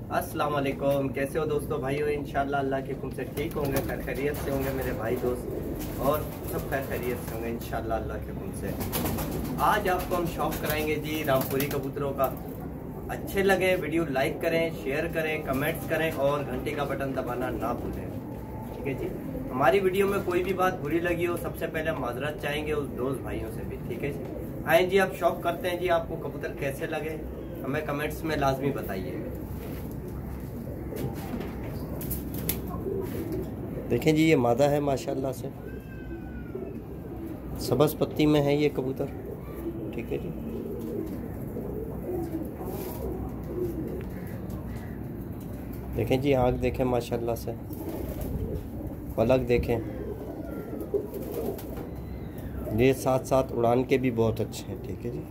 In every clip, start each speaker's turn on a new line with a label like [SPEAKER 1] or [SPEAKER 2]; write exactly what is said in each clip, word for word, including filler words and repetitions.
[SPEAKER 1] अस्सलाम वालेकुम। कैसे हो दोस्तों भाइयों? इंशाल्लाह अल्लाह के हुक्म से ठीक होंगे, खैर खैरियत से होंगे मेरे भाई दोस्त, और सब खैर खैरियत से होंगे इंशाल्लाह अल्लाह के हुक्म से। आज आपको हम शौक कराएंगे जी रामपुरी कबूतरों का। अच्छे लगे वीडियो लाइक करें, शेयर करें, कमेंट्स करें और घंटी का बटन दबाना ना भूलें, ठीक है जी। हमारी वीडियो में कोई भी बात बुरी लगी हो, सबसे पहले माजरत चाहेंगे उस दोस्त भाइयों से भी, ठीक है जी। आए जी, आप शौक करते हैं जी, आपको कबूतर कैसे लगे हमें कमेंट्स में लाजमी बताइए। देखें जी, ये मादा है माशाल्लाह से, सब्ज़ पत्ती में है ये कबूतर, ठीक है जी। देखें जी, आँख देखें माशाल्लाह से, पलक देखें, ये साथ साथ उड़ान के भी बहुत अच्छे हैं, ठीक है जी।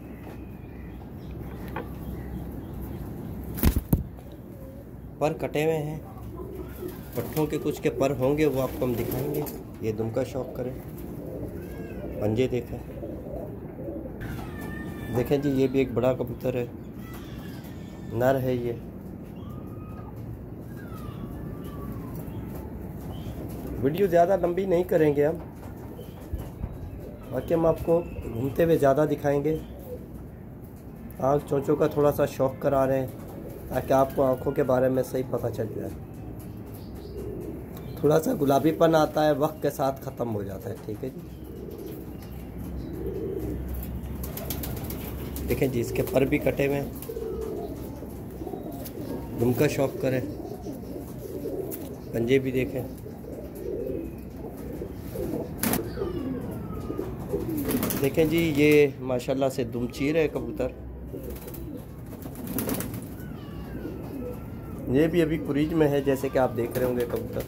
[SPEAKER 1] पर कटे हुए हैं, पट्टों के कुछ के पर होंगे, वो आपको हम दिखाएंगे। ये दुम का शौक करें, पंजे देखें, देखें जी, ये भी एक बड़ा कबूतर है, नर है ये। वीडियो ज़्यादा लंबी नहीं करेंगे हम, बाकी हम आपको घूमते हुए ज़्यादा दिखाएंगे। आँख चोंचों का थोड़ा सा शौक करा रहे हैं ताकि आपको आँखों के बारे में सही पता चल जाए। थोड़ा सा गुलाबीपन आता है, वक्त के साथ ख़त्म हो जाता है, ठीक है जी। देखें जी, इसके पर भी कटे हुए हैं, दुम का शौक करें, पंजे भी देखें। देखें जी, ये माशाल्लाह से दुमचीर है कबूतर, ये भी अभी कुरीज में है, जैसे कि आप देख रहे होंगे कबूतर।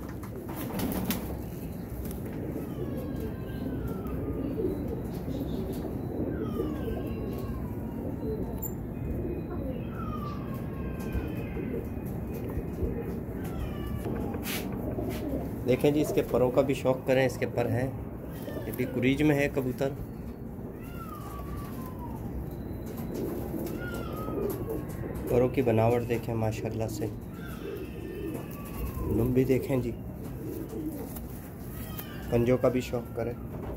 [SPEAKER 1] देखें जी, इसके परों का भी शौक करें, इसके पर हैं, ये भी कुरीज में है कबूतर। परों की बनावट देखें माशाल्लाह से, दुम भी देखें जी, पंजों का भी शौक करें।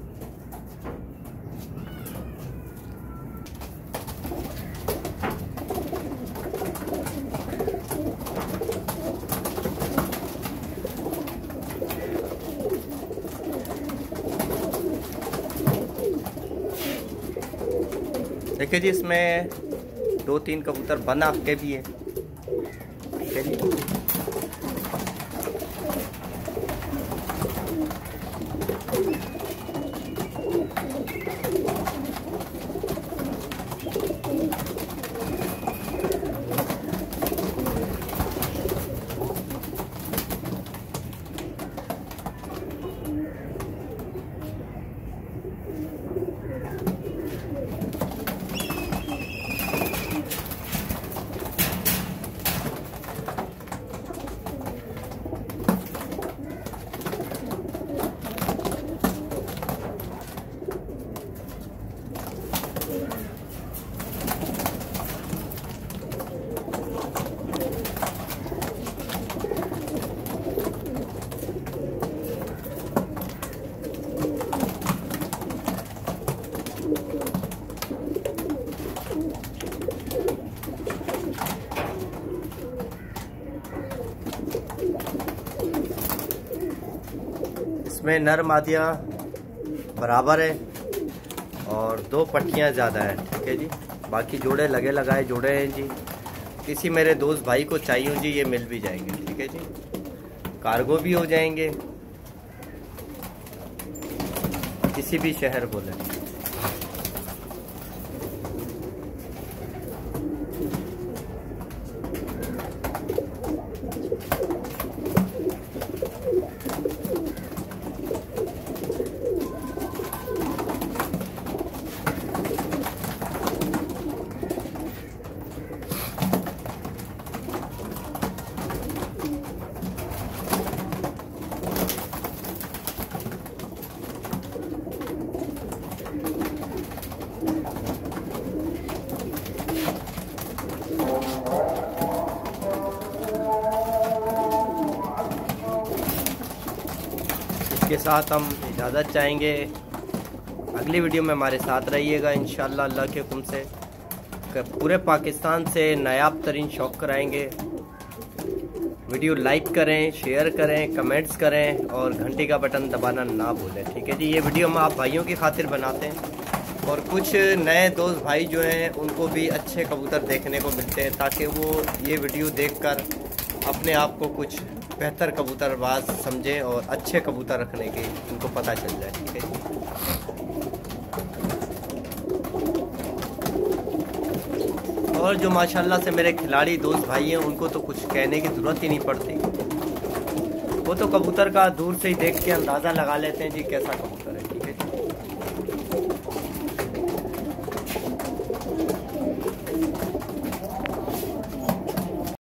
[SPEAKER 1] देखिए जी, इसमें दो तीन कबूतर बन आँख के भी है, ठीक है जी। इसमें नर मादियाँ बराबर है और दो पट्टियाँ ज़्यादा है, ठीक है जी। बाकी जोड़े लगे लगाए जोड़े हैं जी। किसी मेरे दोस्त भाई को चाहिए हो जी, ये मिल भी जाएंगे, ठीक है जी। कार्गो भी हो जाएंगे, किसी भी शहर बोले। इसके साथ हम इजाज़त चाहेंगे। अगली वीडियो में हमारे साथ रहिएगा इंशाअल्लाह अल्लाह के हुक्म से। पूरे पाकिस्तान से नायाब तरीन शौक कराएंगे। वीडियो लाइक करें, शेयर करें, कमेंट्स करें और घंटी का बटन दबाना ना भूलें। ठीक है जी, ये वीडियो हम आप भाइयों की खातिर बनाते हैं और कुछ नए दोस्त भाई जो हैं उनको भी अच्छे कबूतर देखने को मिलते हैं, ताकि वो ये वीडियो देखकर अपने आप को कुछ बेहतर कबूतरबाज समझें और अच्छे कबूतर रखने की उनको पता चल जाए। ठीक है जी। और जो माशाल्लाह से मेरे खिलाड़ी दोस्त भाई हैं उनको तो कुछ कहने की ज़रूरत ही नहीं पड़ती। वो तो कबूतर का दूर से ही देख के अंदाज़ा लगा लेते हैं जी कैसा कबूतर